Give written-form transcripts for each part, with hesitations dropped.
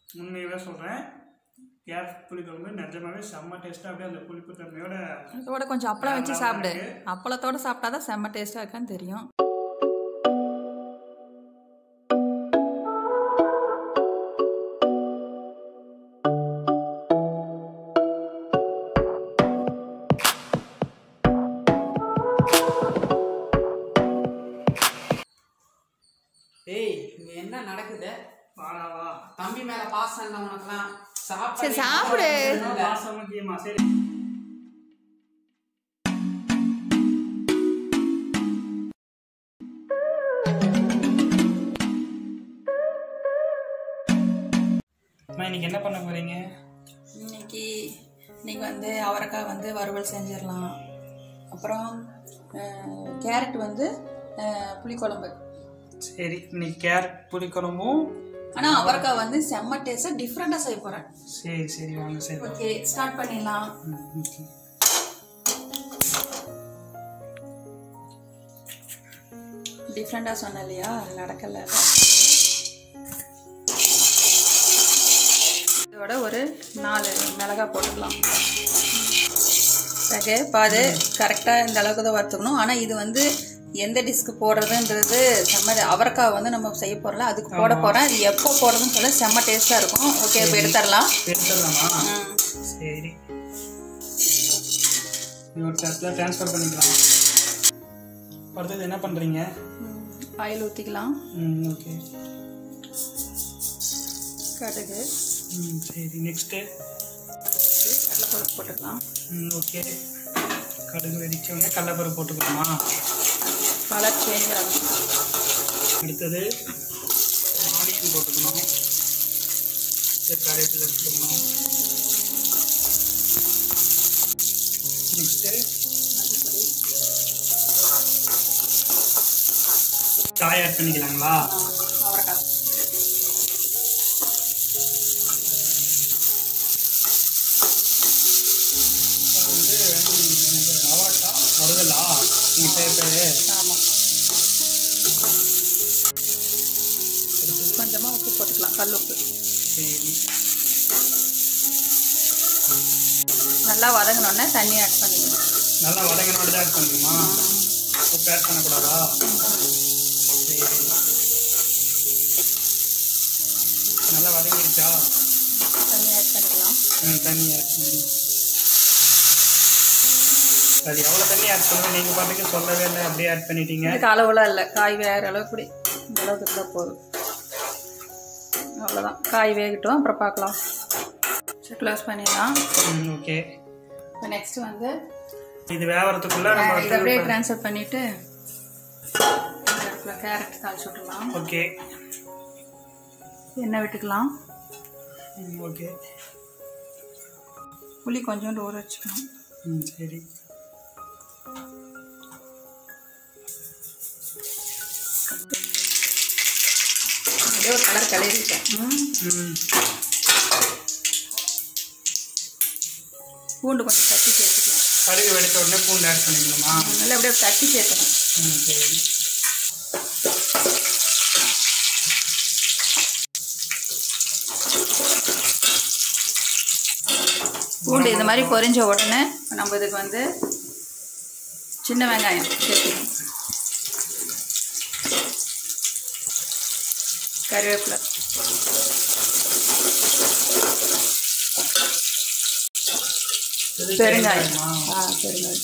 உண்மையாகவே சொல்கிறேன், கேரட் புளிக்குழம்பு நிஜமாவே செம்ம டேஸ்ட்டாக அப்படியே அந்த புளிப்பு தன்மையோட அதோட கொஞ்சம் அப்பளம் வச்சு சாப்பிடு. அப்பளத்தோடு சாப்பிட்டா தான் செம்ம டேஸ்ட்டாக இருக்கான்னு தெரியும். ஏய், இங்க என்ன நடக்குது? வாடா வா. தம்பி மேல பாசம் இல்லை உனக்குலாம். சரி சாப்பிடு. பாசம் முக்கியமா? சரி. இன்னைக்கு என்ன பண்ண போறீங்க? இன்னைக்கு வந்து அவரைக்காய் வந்து வறுவல் செஞ்சிடலாம். அப்புறம் கேரட் வந்து புளிக்குழம்பு. சரி, இன்னைக்கு கேரட் புளிக்குழம்பும். ஆனால் அவரைக்காய் வந்து செம்ம டேஸ்ட்டாக டிஃப்ரெண்ட்டாக செய்ய போகிறேன். சரி சரி வாங்க. சரி ஓகே, ஸ்டார்ட் பண்ணிடலாம். ஓகே. டிஃப்ரெண்ட்டாக சொன்னேன் இல்லையா, நடக்கலை. இதோட ஒரு 4 மிளகாய் போட்டுக்கலாம். ஓகே, பாது கரெக்டாக இந்த அளவுக்கு தான் வறுத்துக்கணும். ஆனால் இது வந்து எந்த டிஷ்க்கு போடுறதுன்றது செம்ம. அவரைக்காய் வந்து நம்ம செய்ய போகிறோம்ல, அதுக்கு போட போகிறேன். அது எப்போ போடுறதுன்னு சொல்ல செம்ம டேஸ்ட்டாக இருக்கும். ஓகே, இப்போ எடுத்துடலாமா? சரி, ஒரு தட்டில் ட்ரான்ஸ்ஃபர் பண்ணிக்கலாம். அடுத்தது என்ன பண்ணுறீங்க? ஆயில் ஊற்றிக்கலாம். ஓகே. கடுகு. சரி, நெக்ஸ்ட்டு கடலைப்பருப்பு போட்டுக்கலாம். ஓகே. கடுகு வெடிச்சோடனே கடலைப்பருப்பு போட்டுக்கலாமா? கலர் சேஞ்ச் ஆகும். அடுத்தது ஆனியன் போட்டுக்கணும். கருவேப்பிலை போட்டுக்கணும். நெக்ஸ்ட்டு மஞ்சள் காய் ஆட் பண்ணிக்கலாங்களா? அவரைக்காய். வந்து அவரைக்காய் வறுவலா நீங்கள் பேப்பர்? ஆமாம். கொஞ்சமாக உப்பு போட்டுக்கலாம், கல் உப்பு. சரி. நல்லா வதங்கினோடனே தண்ணி ஆட் பண்ணிக்கணும். நல்லா வதங்கினோட ஆட் பண்ணணுமா? உப்பு ஆட் பண்ணக்கூடாதா? சரி. நல்லா வதங்கிடுச்சா? தண்ணி ஆட் பண்ணிக்கலாம். தண்ணி ஆட் பண்ணி அது எவ்வளோ தண்ணி ஆட் பண்ணுவேன் நீங்கள் பாட்டுக்கு சொல்லவே இல்லை, அப்படியே ஆட் பண்ணிட்டீங்க. இதுக்கு அளவுலாம் இல்லை, காய் வேகிற அளவுக்கு இப்படி இந்த அளவுக்கு இருந்தால் போதும். அவ்வளோதான், காய் வேகட்டும், அப்புறம் பார்க்கலாம். சரி, க்ளோஸ் பண்ணிடலாம். ஓகே. இப்போ நெக்ஸ்ட்டு வந்து இது வேகிறதுக்குள்ளே நம்ம இதை அப்படியே ட்ரான்ஸ்ஃபர் பண்ணிவிட்டு கேரட் தாளிச்சு விட்டுலாம். ஓகே. எண்ணெய் விட்டுக்கலாம். ஓகே. புளி கொஞ்சோண்டு ஊற வச்சுக்கணும். சரி. அப்படியே ஒரு கலர் கலரிட்டேன். பூண்டு கொஞ்சம் தட்டி சேர்த்துக்கலாம். கடுகு வெடித்த உடனே பூண்டு ஆட் பண்ணிக்கணுமா? நல்லா அப்படியே தட்டி சேர்க்கணும். சரி. பூண்டு இந்த மாதிரி பொரிஞ்ச உடனே நம்ம இதுக்கு வந்து சின்ன வெங்காயம் சேர்த்துக்கணும். கருவேப்பிலை, பெருங்காயம். பெருங்காயம்.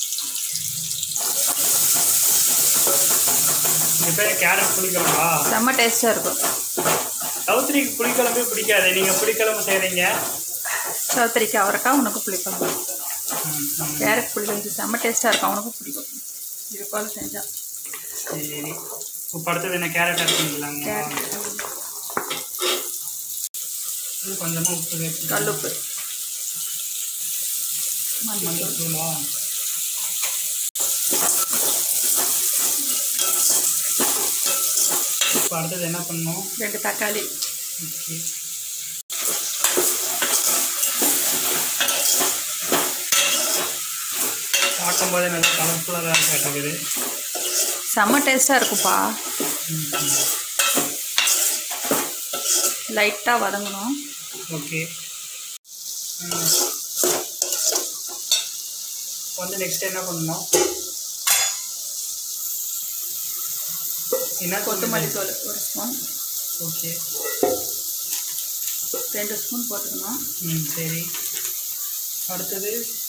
கேரட் புளிக்குழம்பா? செம்ம டேஸ்டாக இருக்கும். சௌத்ரிக்கு புளிக்குழம்பே பிடிக்காது, நீங்கள் புளிக்குழம்பு செய்கிறீங்க. சௌத்ரிக்கு அவரைக்காய், உனக்கு புளிக்குழம்பு. கேரட் புளிக்குழம்பு செம்ம டேஸ்ட்டாக இருக்கும், அவனுக்கும் பிடிக்கும். இது போல் செஞ்சால். சரி, இப்போ அடுத்தது என்ன? கேரட் ஆட் பண்ணிக்கலாங்க. கொஞ்சமாக உப்பு சேர்த்து, கல்லுப்பு, மஞ்சள் தூளா? இப்போ அடுத்தது என்ன பண்ணணும்? 2 தக்காளி. ஓகே. பார்க்கும்போதே நல்லா கலர்ஃபுல்லாக தான் கேட்டது. செம்ம டேஸ்ட்டாக இருக்கும்ப்பா. லைட்டாக வதங்கணும். ஓகே. வந்து நெக்ஸ்ட் என்ன பண்ணணும்? என்ன கொத்தமல்லி தூள் 1 ஸ்பூன். ஓகே. 2 ஸ்பூன் போட்டுக்கணும். சரி. அடுத்தது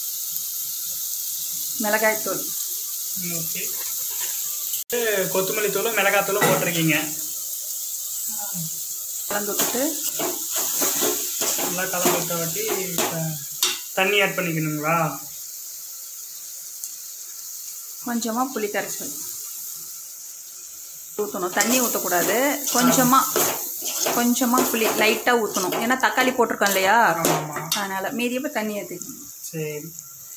மிளகாய் தூள். ஓகே. கொத்தமல்லி தூளும் மிளகாய் தூளும் போட்டிருக்கீங்க. கலந்து விட்டுட்டு நல்லா கலந்து விட்ட வாட்டி தண்ணி ஆட் பண்ணிக்கணுங்களா? கொஞ்சமாக புளி கரைசல் ஊற்றணும். தண்ணி ஊற்றக்கூடாது. கொஞ்சமாக புளி லைட்டாக ஊற்றணும். ஏன்னா தக்காளி போட்டிருக்கோம் இல்லையா, அதனால் மீதியப்போ தண்ணி ஊற்றிக்கணும். சரி.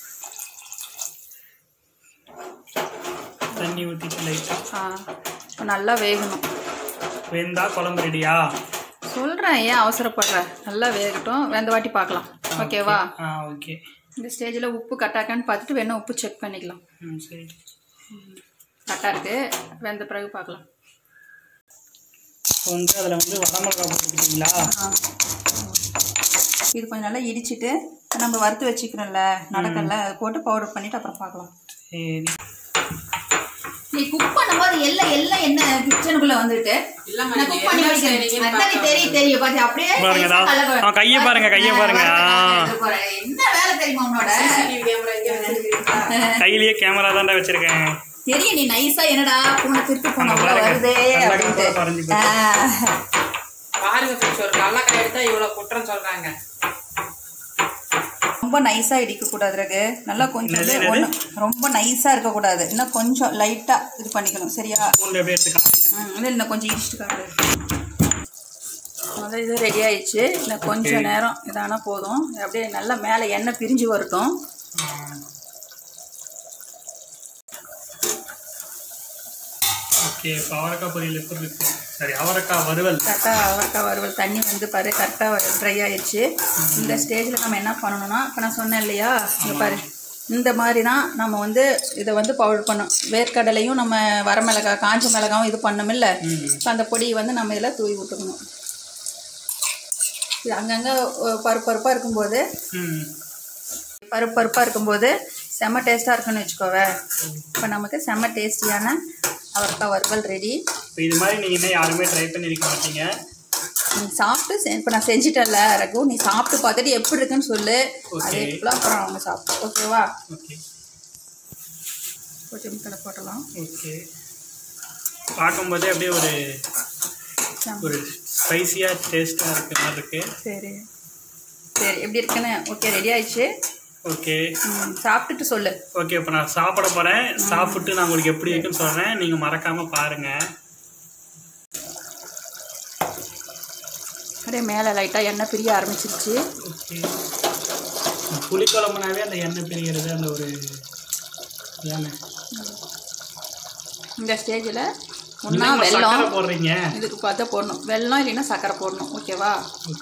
தண்ணி ஊற்றிட்டு லைட்டாக நல்லா வேகணும். வெந்தா குழம்பு ரெடியா? சொல்கிறேன், ஏன் அவசரப்படுற? நல்லா வேகட்டும், வெந்த வாட்டி பார்க்கலாம். ஓகேவா? ஓகே. இந்த ஸ்டேஜில் உப்பு கட்டாக்கான்னு பார்த்துட்டு வேணா உப்பு செக் பண்ணிக்கலாம். சரி. கரெக்டாக இருக்குது. வெந்த பிறகு பார்க்கலாம். இப்போ வந்து அதில் வந்து வரமிளகா போட்டுக்கிட்டீங்களா? இது கொஞ்சம் நல்லா இடிச்சிட்டு நம்ம வறுத்து வச்சுக்கிறோம்ல நடக்கல, அதை போட்டு பவுடர் பண்ணிவிட்டு அப்புறம் பார்க்கலாம். சரி. நீ குக் பண்ணும்போது எல்லாம் என்ன கிச்சனுக்குள்ள வந்துட்டு தெரியும் பாத்து அப்படியே கையை பாருங்க என்ன வேலை தெரியுமா உன்னோட? கையிலேயே கேமரா தான்டா வச்சிருக்கேன். தெரியும் நீ நைஸா என்னடா பூனை திருப்பி போன வருதே அப்படின்ட்டு பாருங்க. ஒரு கள்ளக்காய் எடுத்தா இவ்வளவு குற்றம் சொல்றாங்க. ரொம்ப நைஸா இடிக்க கூடாது ரகு. நல்லா கொஞ்சம் ரொம்ப நைஸா இருக்க கூடாது. இன்னும் கொஞ்சம் லைட்டா இது பண்ணிக்கணும். சரியா? இன்னும் கொஞ்சம் இடிச்சுட்டு காட்டு. முதல்ல இது ரெடி ஆயிடுச்சு. இன்னும் கொஞ்சம் நேரம் இதானா போதும். அப்படியே நல்லா மேலே எண்ணெய் பிரிஞ்சு வரட்டும். ஓகே. இப்போ அவரைக்காய் பொரியல் எப்படி இருக்கு? சரி, அவரைக்காய் வறுவல். கரெக்டாக அவரைக்காய் வறுவல் தண்ணி வந்து பாரு கரெக்டாக ட்ரை ஆயிடுச்சு. இந்த ஸ்டேஜில் நம்ம என்ன பண்ணணும்னா, இப்போ நான் சொன்னேன் இல்லையா, இங்கே பாரு இந்த மாதிரி தான் நம்ம வந்து இதை வந்து பவுடர் பண்ணோம். வேர்க்கடலையும் நம்ம வரமிளகாய் காஞ்ச மிளகாவும் இது பண்ணோமில்ல, இப்போ அந்த பொடியை வந்து நம்ம இதில் தூவி விட்டுக்கணும். இது அங்கங்கே பருப்பாக இருக்கும்போது செம்ம டேஸ்ட்டாக இருக்குன்னு வச்சுக்கோவே. இப்போ நமக்கு செம்ம டேஸ்டியான அவரைக்காய் வறுவல் ரெடி. இப்போ இது மாதிரி நீங்கள் இன்னும் யாருமே ட்ரை பண்ணியிருக்க மாட்டீங்க. நீ சாப்பிட்டு இப்போ நான் செஞ்சிட்டேன்ல ரகு, நீ சாப்பிட்டு பார்த்துட்டு எப்படி இருக்குன்னு சொல்லு. அதே போல் அப்புறம் அவங்க சாப்பிட்டு. ஓகேவா? ஓகே. கொஞ்சம் கடை போட்டலாம். ஓகே. பார்க்கும்போதே அப்படியே ஒரு ஸ்பைசியாக டேஸ்ட்டாக இருக்கிற மாதிரி இருக்கு. சரி எப்படி இருக்குன்னு? ஓகே, ரெடி ஆயிடுச்சு. ஓகே. சாப்பிட்டுட்டு சொல்லு. ஓகே. இப்போ நான் சாப்பிட போகிறேன். சாப்பிட்டு நான் உங்களுக்கு எப்படி இருக்குன்னு சொல்கிறேன். நீங்கள் மறக்காமல் பாருங்கள். அப்படியே மேலே லைட்டாக எண்ணெய் பிரிய ஆரம்பிச்சிருச்சு. ஓகே. புளிக்குழம்புனாவே அந்த எண்ணெய் பிரிகிறது அந்த ஒரு எண்ணெய். இந்த ஸ்டேஜில் ஒன்றா வெல்லம் போடுறீங்க. இதுக்கு பார்த்தா போடணும். வெல்லம் இல்லைன்னா சர்க்கரை போடணும். ஓகேவா?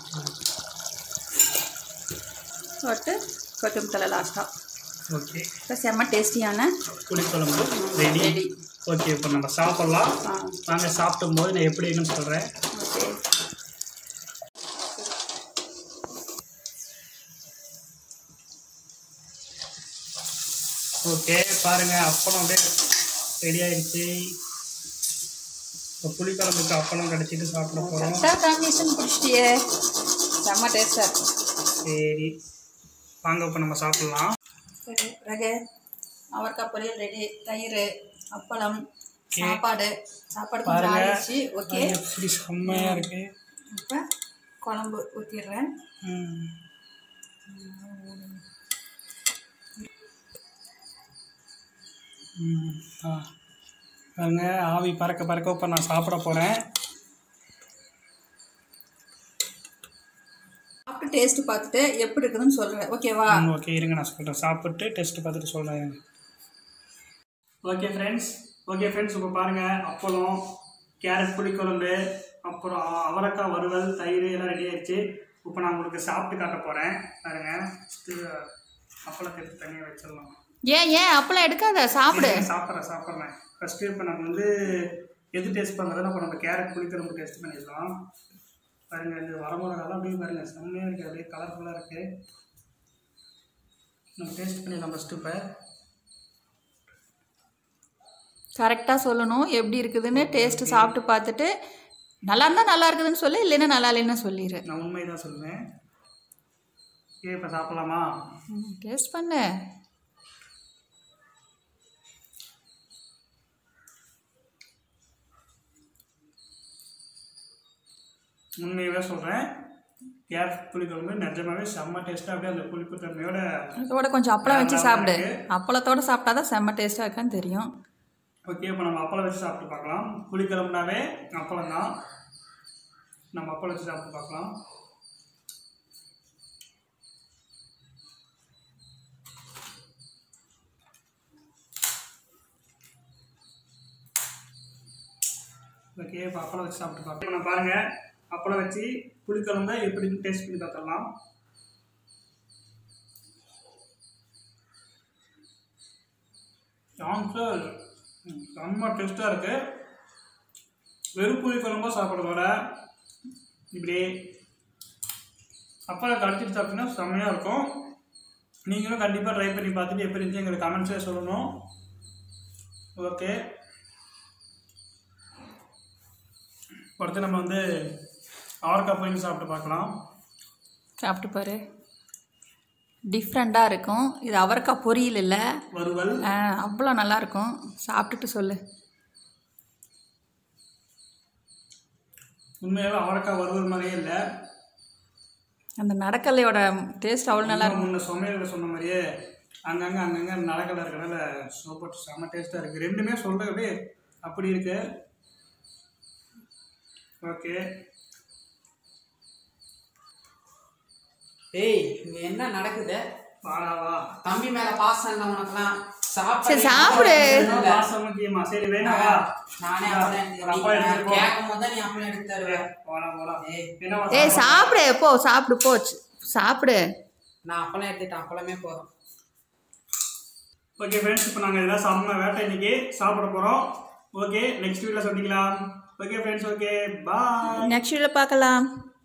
போட்டு கொத்தமல்லி தழை லாஸ்ட்டாக. ஓகே. இப்போ செம்ம டேஸ்டியான புளிக்குழம்பு ரெடி. ஓகே. இப்போ நம்ம சாப்பிட்லாம். நாங்கள் சாப்பிடும் போது நான் எப்படி இருக்குன்னு சொல்கிறேன். ஓகே. ஓகே. பாருங்கள், அப்பளம் அப்படியே ரெடி ஆகிடுச்சு. இப்போ புளிக்குழம்புக்கு அப்பளம் கிடச்சிட்டு சாப்பிட போகிறோம். காம்பினேஷன் பிடிச்சிட்டியே, செம்ம டேஸ்ட்டாக இருக்கும். சரி, வாங்க இப்போ நம்ம சாப்பிட்லாம். சரி ரகு, அவரைக்காய் பொரியல் ரெடி. தயிர், அப்பளம், சாப்பாடு கொஞ்சம் ஆயிடுச்சு. ஓகே. எப்படி செம்மையாக இருக்குது. இப்போ குழம்பு ஊற்றிடுறேன். பாருங்க, ஆவி பறக்க இப்போ நான் சாப்பிட போகிறேன். சாப்பிட்டு டேஸ்ட் பார்த்துட்டு எப்படி இருக்குதுன்னு சொல்கிறேன். ஓகேவா? ஓகே, இருங்க நான் சொல்கிறேன். சாப்பிட்டு டேஸ்ட்டு பார்த்துட்டு சொல்கிறேன். ஓகே ஃப்ரெண்ட்ஸ், இப்போ பாருங்கள், அப்பளம், கேரட் புளிக்குழம்பு, அப்புறம் அவரைக்காய் வறுவல், தயிர் எல்லாம் ரெடி ஆயிடுச்சு. இப்போ நான் உங்களுக்கு சாப்பிட்டு காட்ட போகிறேன். பாருங்கள், அப்பளத்தை எடுத்து தனியாக வச்சிடலாம். ஏன் அப்பளம் எடுக்காத, சாப்பிடு. சாப்பிட்றேன். ஃபஸ்ட்டு இப்போ நம்ம வந்து எது டேஸ்ட் பண்ணுறதுன்னா, இப்போ நம்ம கேரட் புளிக்குழம்பு டேஸ்ட் பண்ணிடலாம். பாருங்கள் இந்த வரமிளகாலாம் அப்படியே பாருங்கள் செம்மையாக இருக்குது, அப்படியே கலர்ஃபுல்லாக இருக்குது. நம்ம டேஸ்ட் பண்ணிடலாம் ஃபஸ்ட்டு. இப்போ கரெக்டாக சொல்லணும் எப்படி இருக்குதுன்னு. டேஸ்ட்டு சாப்பிட்டு பார்த்துட்டு நல்லா இருந்தால் நல்லா இருக்குதுன்னு சொல்லு, இல்லைன்னா நல்லா இல்லைன்னு சொல்லிடு. நான் உண்மை தான் சொல்லுவேன். இப்போ சாப்பிட்லாமா? டேஸ்ட் பண்ணு. உண்மையாகவே சொல்கிறேன், கேரட் புளிக்குழம்பு நிஜமாவே செம்ம டேஸ்ட்டாக அப்படியே அந்த புளிப்பு தன்மையோட அதோட கொஞ்சம் அப்பளம் வச்சு சாப்பிடு. அப்பளத்தோடு சாப்பிட்டா தான் செம்ம டேஸ்ட்டாக இருக்கான்னு தெரியும். ஓகே, இப்போ நம்ம அப்பளம் வச்சு சாப்பிட்டு பார்க்கலாம். புளிக்குழம்புனாவே அப்பளம் தான். நம்ம அப்பளம் வச்சு சாப்பிட்டு பார்க்கலாம். ஓகே, இப்போ அப்பளம் வச்சு சாப்பிட்டு பார்க்கலாம். நான் பாருங்கள் அப்பளம் வச்சு புளிக்குழம்பு எப்படின்னு டேஸ்ட் பண்ணி பார்த்துடலாம். ஆன்சர் செம்ம டேஸ்ட்டாக இருக்குது. வெறும் புளிக்குழம்பா சாப்பிட்றதோட இப்படி அப்பளம் கடிச்சிட்டு சாப்பிட்டீங்கன்னா செம்மையாக இருக்கும். நீங்களும் கண்டிப்பாக ட்ரை பண்ணி பார்த்துட்டு எப்படி இருந்துச்சு எங்களுக்கு கமெண்ட்ஸே சொல்லணும். ஓகே, அடுத்து நம்ம வந்து அவரைக்காய் பொரியல் சாப்பிட்டு பார்க்கலாம். சாப்பிட்டு பாரு, டிஃப்ரெண்ட்டாக இருக்கும். இது அவரைக்காய் பொரியல் இல்லை, வறுவல். அவ்வளோ நல்லாயிருக்கும். சாப்பிட்டுட்டு சொல்லு. உண்மையாகவே அவரைக்காய் வறுவல் மாதிரியே இல்லை, அந்த நடக்கலையோட டேஸ்ட் அவ்வளோ நல்லா இருக்கும். முன்ன சமையலில் சொன்ன மாதிரியே அங்கங்கே நடக்கலை இருக்கிறனால சூப்பர் செம்ம டேஸ்ட்டாக இருக்குது. ரெண்டுமே சொல்கிறது அப்படியே அப்படி இருக்கு. ஓகே, ஏய் இங்க என்ன நடக்குது? வாடாவா தம்பி மேல பாசம் இல்லை உனக்குலாம். சரி சாப்பிடு. பாசம் முக்கியமா? சரி வேணாவா? நானே கேட்கும் போது நீ அப்பளம் எடுத்து தருவேன். ஏய் சாப்பிடு, போ சாப்பிடு, போ சாப்பிடு. நான் அப்பளம் எடுத்துட்டேன், அப்பளமே போதும். ஓகே ஃப்ரெண்ட்ஸ், இப்போ நாங்கள் இதெல்லாம் செம்ம வேட்டை இன்னைக்கு சாப்பிட போகிறோம். ஓகே, நெக்ஸ்ட் வீடியோவில் சந்திக்கலாம். Okay friends, okay bye. Next வீடியோவில் பார்க்கலாம்.